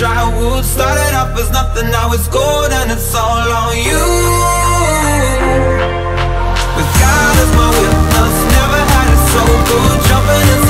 dry wood. Started off as nothing, now it's gold, and it's all on you. With God as my witness, never had it so good. Jumping in